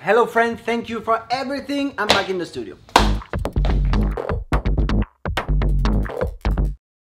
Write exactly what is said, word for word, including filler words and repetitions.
hello friend, thank you for everything. I'm back in the studio.